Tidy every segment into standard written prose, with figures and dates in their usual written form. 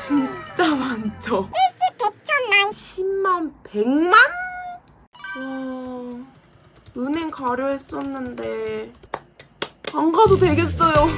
진짜 많죠? 일시 100천만 10만 100만? 와, 은행 가려 했었는데 안 가도 되겠어요.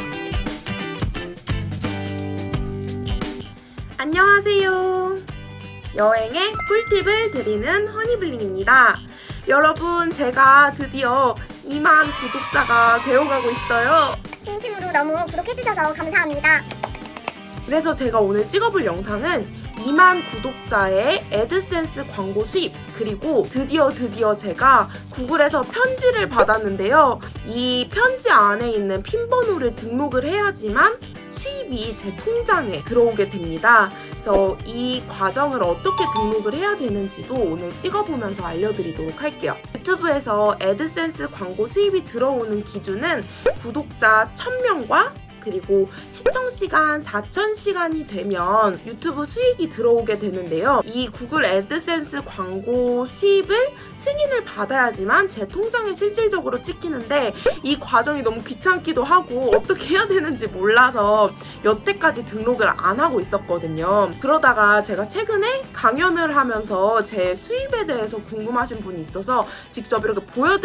안녕하세요. 여행의 꿀팁을 드리는 허니블링입니다. 여러분, 제가 드디어 2만 구독자가 되어가고 있어요. 진심으로 너무 구독해주셔서 감사합니다. 그래서 제가 오늘 찍어볼 영상은 2만 구독자의 애드센스 광고 수입, 그리고 드디어 제가 구글에서 편지를 받았는데요. 이 편지 안에 있는 핀 번호를 등록을 해야지만 수입이 제 통장에 들어오게 됩니다. 그래서 이 과정을 어떻게 등록을 해야 되는지도 오늘 찍어보면서 알려드리도록 할게요. 유튜브에서 애드센스 광고 수입이 들어오는 기준은 구독자 1000명과 그리고 시청시간 4000시간이 되면 유튜브 수익이 들어오게 되는데요. 이 구글 애드센스 광고 수입을 승인을 받아야지만 제 통장에 실질적으로 찍히는데 이 과정이 너무 귀찮기도 하고 어떻게 해야 되는지 몰라서 여태까지 등록을 안 하고 있었거든요. 그러다가 제가 최근에 강연을 하면서 제 수입에 대해서 궁금하신 분이 있어서 직접 이렇게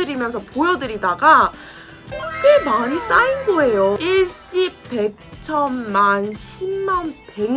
보여드리다가 꽤 많이 쌓인 거예요. 일시 100천만, 10만,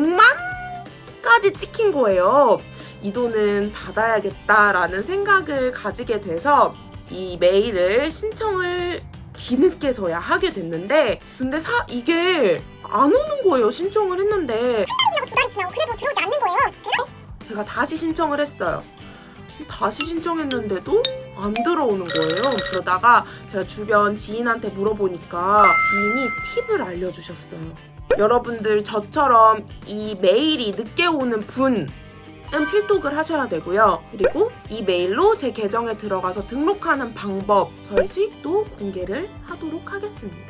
100만까지 찍힌 거예요. 이 돈은 받아야겠다라는 생각을 가지게 돼서 이 메일을 신청을 뒤늦게서야 하게 됐는데, 근데 이게 안 오는 거예요. 신청을 했는데 한 달이 지나고 2달이 지나고 그래도 들어오지 않는 거예요. 그래서 제가 다시 신청을 했어요. 다시 신청했는데도 안 들어오는 거예요. 그러다가 제가 주변 지인한테 물어보니까 지인이 팁을 알려주셨어요. 여러분들 저처럼 이 메일이 늦게 오는 분은 필독을 하셔야 되고요. 그리고 이 메일로 제 계정에 들어가서 등록하는 방법, 저희 수익도 공개를 하도록 하겠습니다.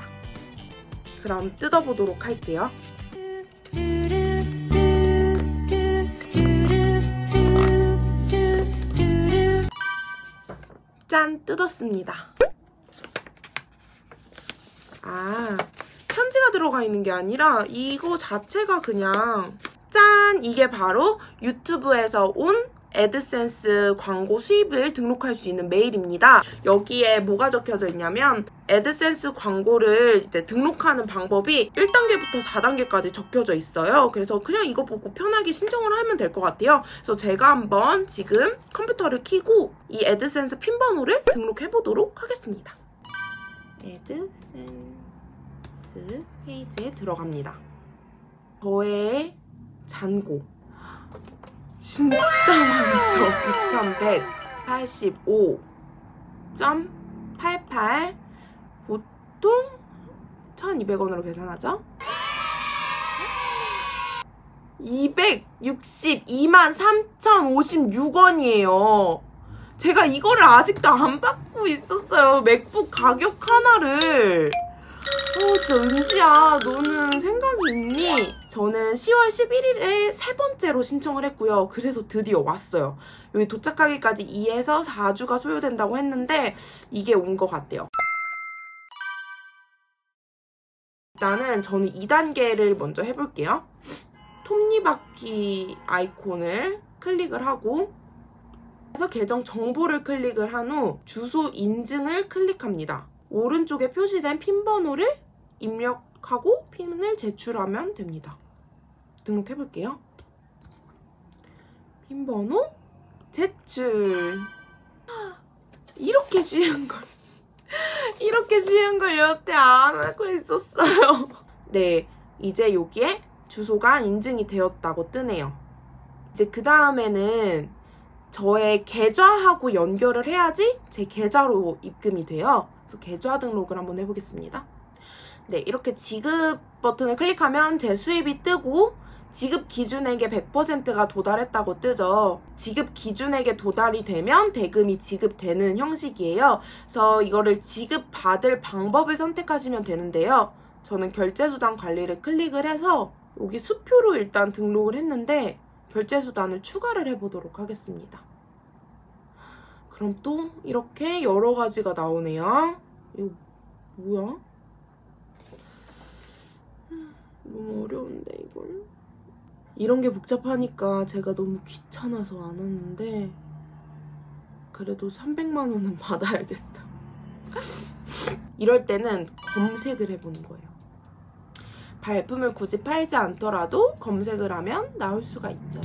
그럼 뜯어보도록 할게요. 짠! 뜯었습니다. 편지가 들어가 있는 게 아니라 이거 자체가 그냥 짠! 이게 바로 유튜브에서 온 애드센스 광고 수입을 등록할 수 있는 메일입니다. 여기에 뭐가 적혀져 있냐면 애드센스 광고를 이제 등록하는 방법이 1단계부터 4단계까지 적혀져 있어요. 그래서 그냥 이거 보고 편하게 신청을 하면 될 것 같아요. 그래서 제가 한번 지금 컴퓨터를 켜고 이 애드센스 핀 번호를 등록해 보도록 하겠습니다. 애드센스 페이지에 들어갑니다. 저의 잔고 진짜 많죠? 2185.88 보통 1200원으로 계산하죠? 262만 3056원이에요. 제가 이거를 아직도 안 받고 있었어요. 맥북 가격 하나를. 진짜 은지야, 너는 생각이 있니? 저는 10월 11일에 세 번째로 신청을 했고요. 그래서 드디어 왔어요. 여기 도착하기까지 2에서 4주가 소요된다고 했는데 이게 온 것 같대요. 일단은 저는 2단계를 먼저 해볼게요. 톱니바퀴 아이콘을 클릭을 하고 그래서 계정 정보를 클릭을 한 후 주소 인증을 클릭합니다. 오른쪽에 표시된 핀 번호를 입력하고 핀을 제출하면 됩니다. 등록해볼게요. 핀 번호 제출. 이렇게 쉬운 걸 여태 안 하고 있었어요. 네, 이제 여기에 주소가 인증이 되었다고 뜨네요. 이제 그 다음에는 저의 계좌하고 연결을 해야지 제 계좌로 입금이 돼요. 그래서 계좌 등록을 한번 해보겠습니다. 네, 이렇게 지급 버튼을 클릭하면 제 수입이 뜨고 지급 기준액의 100%가 도달했다고 뜨죠. 지급 기준액에 도달이 되면 대금이 지급되는 형식이에요. 그래서 이거를 지급받을 방법을 선택하시면 되는데요. 저는 결제수단 관리를 클릭을 해서 여기 수표로 일단 등록을 했는데 결제수단을 추가를 해보도록 하겠습니다. 그럼 또 이렇게 여러 가지가 나오네요. 이거 뭐야? 너무 어려운데 이걸. 이런 게 복잡하니까 제가 너무 귀찮아서 안 하는데 그래도 300만 원은 받아야겠어. 이럴 때는 검색을 해보는 거예요. 발품을 굳이 팔지 않더라도 검색을 하면 나올 수가 있죠.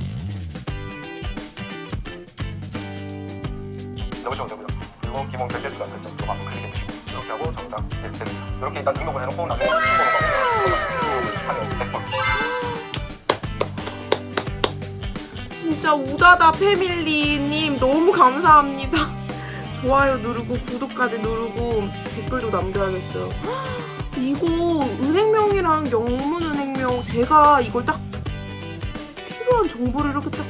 넣으셔도 되고요. 그리고 기본 결제수단 설정 좀 한번 클릭해주시고 이렇게 하고 정답 됩니다. 이렇게 일단 등록을 해놓고 나중에 신고를 하면 100번. 진짜 우다다 패밀리님 너무 감사합니다. 좋아요 누르고 구독까지 누르고 댓글도 남겨야겠어요. 이거 은행명이랑 영문은행명 제가 이걸 딱 필요한 정보를 이렇게 딱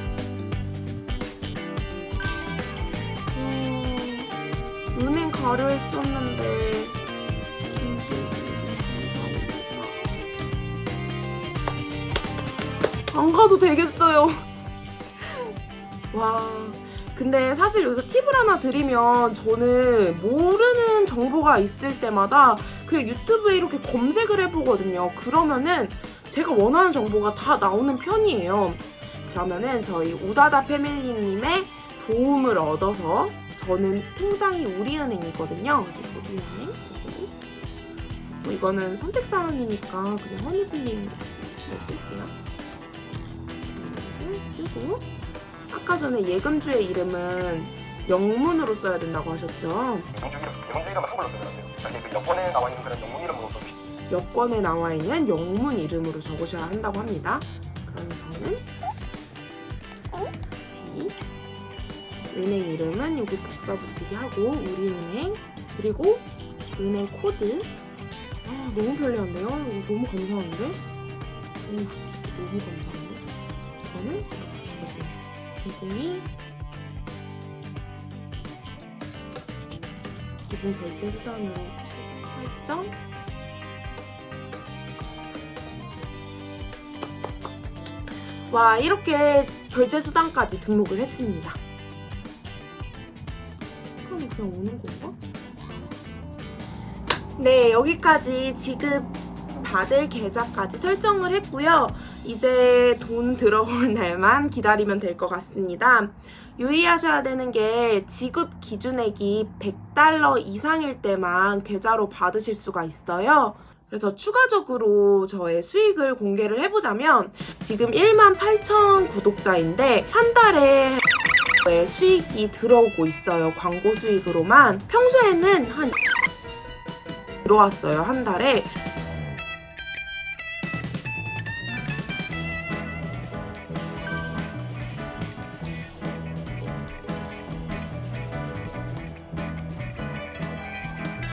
은행 가려 했었는데 안 가도 되겠어요. 와, 근데 사실 여기서 팁을 하나 드리면 저는 모르는 정보가 있을 때마다 그냥 유튜브에 이렇게 검색을 해보거든요. 그러면은 제가 원하는 정보가 다 나오는 편이에요. 그러면은 저희 우다다 패밀리님의 도움을 얻어서 저는 통장이 우리은행이거든요. 그래서 우리은행 뭐 이거는 선택사항이니까 그냥 허니블링 쓸게요. 쓰고 아까 전에 예금주의 이름은 영문으로 써야 된다고 하셨죠? 예금주 이름은 한글로 쓰면 안 돼요. 그 여권에 나와 있는 그런 영문 이름으로 써주시죠. 여권에 나와 있는 영문 이름으로 적으셔야 한다고 합니다. 그럼 저는 은행 이름은 여기 복사 붙이기 하고 우리은행 그리고 은행 코드 너무 편리한데요? 이거 너무 감사한데? 너무 감사한데? 저는 기본 결제 수단으로 설정 와 이렇게 결제 수단까지 등록을 했습니다. 그럼 그냥 오는 건가? 네 여기까지 지급 받을 계좌까지 설정을 했고요. 이제 돈 들어올 날만 기다리면 될 것 같습니다. 유의하셔야 되는 게 지급 기준액이 $100 이상일 때만 계좌로 받으실 수가 있어요. 그래서 추가적으로 저의 수익을 공개를 해보자면 지금 18,000 구독자인데 한 달에 수익이 들어오고 있어요. 광고 수익으로만. 평소에는 한 들어왔어요. 한 달에.